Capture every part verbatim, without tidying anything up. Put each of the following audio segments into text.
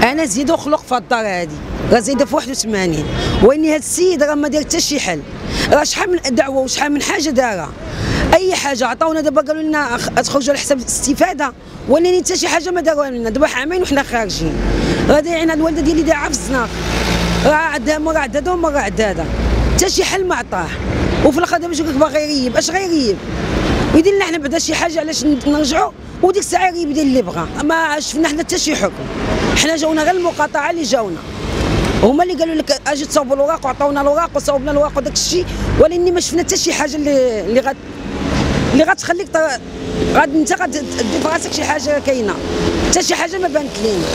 انا زيدو خلق في الدار هذه، راه زايده في واحد وثمانين، واني هذا السيد راه ما دار حتى شي حل، راه شحال من دعوه وشحال من حاجه دارها، اي حاجه عطاونا دابا قالوا لنا تخرجوا على حساب الاستفاده، ولكن حتى شي حاجه ما داروها لنا، دابا عامين وحنا خارجين، راه دايرين هاد الوالده ديالي دايره في الزناق، راه عندها مره عداده ومره عداده، حتى شي حل ما عطاه، وفي الاخر دابا يجيك باغي يغيب، اش غيغيب؟ ويدير لنا حنا بعدا شي حاجه علاش نرجعوا، وديك الساعه يغيب يدير اللي بغا، ما شفنا حنا حتى شي حكم، حنا جاونا غير المقاطعه اللي جاونا، هما اللي قالوا لك اجي تصاوبوا الاوراق وعطاونا الاوراق وصاوبنا الاوراق وداك الشيء، ولكن ما شفنا حتى شي حاجه اللي اللي غت اللي غتخليك غادي انت غدير في راسك شي حاجه كاينه، حتى شي حاجه ما بانت لينا.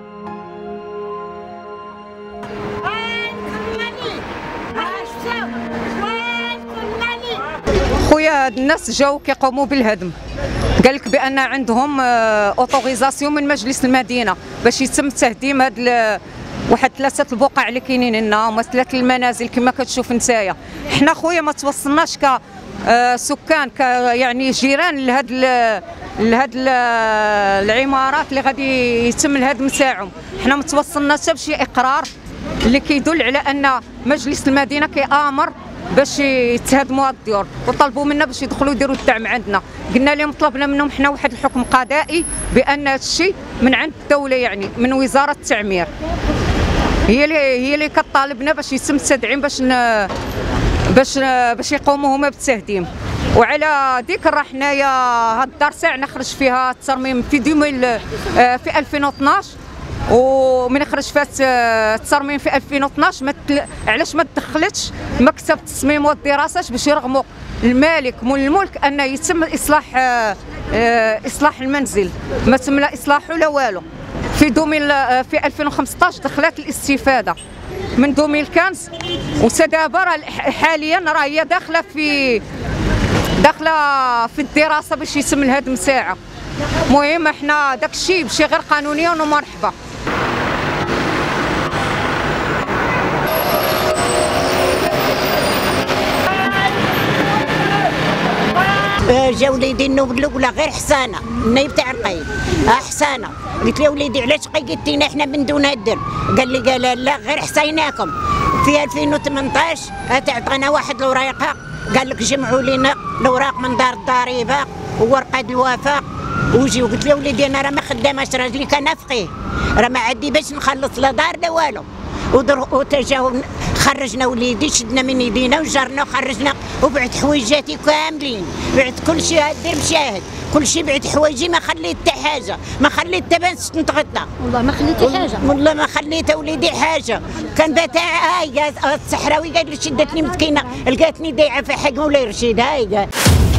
خويا هاد الناس جاو كيقوموا بالهدم، قال لك بان عندهم اوتوريزاسيون من مجلس المدينه باش يتم تهديم هاد واحد ثلاثه البقع اللي كاينين هنا، هما ثلاثه المنازل كما كتشوف نتايا. حنا خويا ما توصلناش ك سكان ك يعني جيران لهاد لهاد العمارات اللي غادي يتم الهدم تاعهم، حنا ما توصلنا حتى بشي اقرار اللي كيدل على ان مجلس المدينه كيامر باش يتهدموا هاد الديور، وطلبوا منا باش يدخلوا يديروا الدعم عندنا، قلنا لهم طلبنا منهم حنا واحد الحكم قضائي بان هذا الشيء من عند الدوله، يعني من وزاره التعمير هي اللي هي اللي كطالبنا باش يتم التدعيم باش ن... باش باش يقوموا هما بالتهديم. وعلى ذكر حنايا هاد الدار تاعنا خرج فيها الترميم في دوميل في ألفين واثناش، ومن خرج فات الترميم في ألفين واثناش ما تل... علاش ما تدخلتش مكتب التصميم والدراسات باش يرغموا المالك مول الملك ان يتم اصلاح اصلاح المنزل، ما تم لا اصلاحه لا والو. في دوميل في ألفين وخمسطاش دخلت الاستفاده من دوميل خمسة، وتدابر حاليا راه هي داخله في داخله في الدراسه باش يتم الهدم تاعها. المهم احنا داك الشيء بشي غير قانونيا ومرحبا. جا وليدي النوب الاولى غير حسانه، النايب تاع القايد حسانه، قلت له وليدي علاش قيدتينا احنا من دون الدر؟ قال لي قال لا غير حسيناكم. في ألفين وثمنطاش تعطينا واحد الوراقه، قال لك جمعوا لنا الاوراق من دار الضريبه وورقه الوفاء وجي، وقلت له وليدي انا راه ما خداماش، راجلي كان فقيه، راه ما عندي باش نخلص لا دار لا والو، وتجاو خرجنا وليدي شدنا من يدينا وجرنا وخرجنا وبعت حويجاتي كاملين، بعت كل شيء دير مشاهد، كل شيء بعت حوايجي، ما خليت حتى حاجه، ما خليت حتى بنت نتغدى، والله ما خليتي حاجه، والله ما خليت وليدي حاجه. كان بتاع هاي الصحراوي قال لي شدتني مسكينه، لقاتني ضايعه في حق مولاي رشيد، هاي قال